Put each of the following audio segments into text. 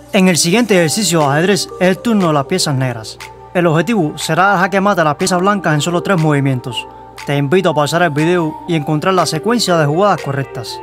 En el siguiente ejercicio de ajedrez es el turno de las piezas negras. El objetivo será dar jaque mate a las piezas blancas en solo 3 movimientos. Te invito a pausar el video y encontrar la secuencia de jugadas correctas.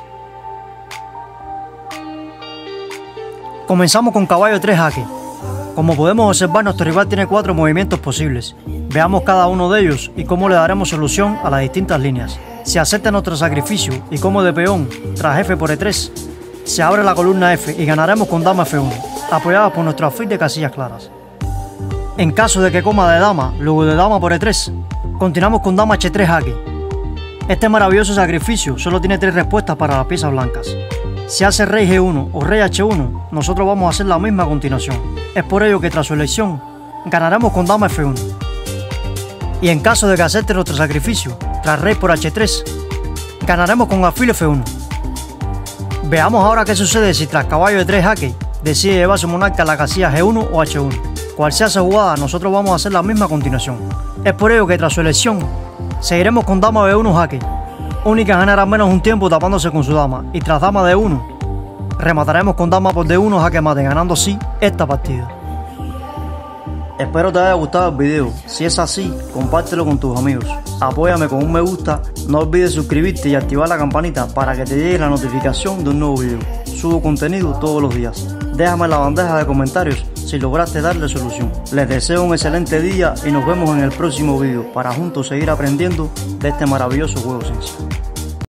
Comenzamos con caballo 3 jaque. Como podemos observar, nuestro rival tiene 4 movimientos posibles. Veamos cada uno de ellos y cómo le daremos solución a las distintas líneas. Si acepta nuestro sacrificio y como de peón tras F por E3, se abre la columna F y ganaremos con dama F1, apoyados por nuestro alfil de casillas claras. En caso de que coma de dama, luego de dama por E3, continuamos con dama H3 jaque. Este maravilloso sacrificio solo tiene 3 respuestas para las piezas blancas. Si hace rey G1 o rey H1, nosotros vamos a hacer la misma a continuación. Es por ello que tras su elección, ganaremos con dama F1. Y en caso de que acepte nuestro sacrificio, tras rey por H3, ganaremos con alfil F1. Veamos ahora qué sucede si tras caballo de 3 jaque, decide llevar su monarca a la casilla G1 o H1. Cual sea esa jugada, nosotros vamos a hacer la misma a continuación. Es por ello que tras su elección, seguiremos con dama B1 jaque. Única ganará menos un tiempo tapándose con su dama, y tras dama D1, remataremos con dama por D1 jaque mate, ganando así esta partida. Espero te haya gustado el video. Si es así, compártelo con tus amigos. Apóyame con un me gusta, no olvides suscribirte y activar la campanita para que te llegue la notificación de un nuevo video. Subo contenido todos los días. Déjame en la bandeja de comentarios si lograste darle solución. Les deseo un excelente día y nos vemos en el próximo video para juntos seguir aprendiendo de este maravilloso juego sencillo.